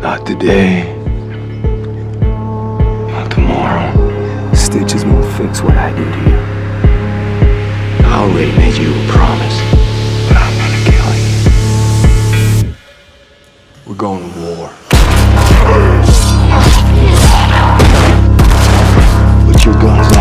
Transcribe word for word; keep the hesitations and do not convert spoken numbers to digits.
Not today. Not tomorrow. Stitches won't fix what I did to you. I already made you a promise, but I'm gonna kill you. We're going to war. Put your guns down.